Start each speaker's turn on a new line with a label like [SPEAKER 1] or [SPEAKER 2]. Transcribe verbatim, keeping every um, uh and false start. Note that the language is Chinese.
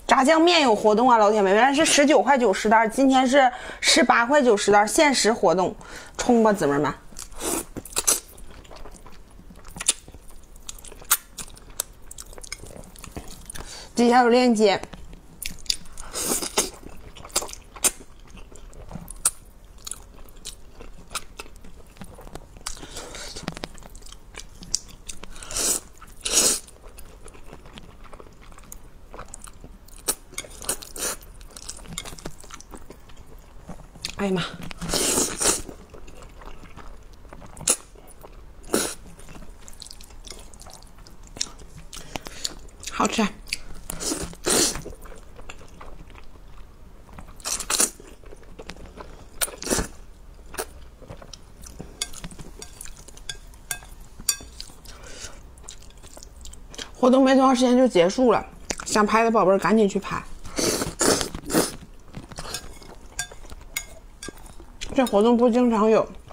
[SPEAKER 1] 炸酱面有活动啊，老铁们，原来是十九块九十袋，今天是十八块九十袋，限时活动，冲吧，姊妹们！底下有链接。哎呀妈！好吃。活动没多长时间就结束了，想拍的宝贝儿赶紧去拍。这活动不经常有。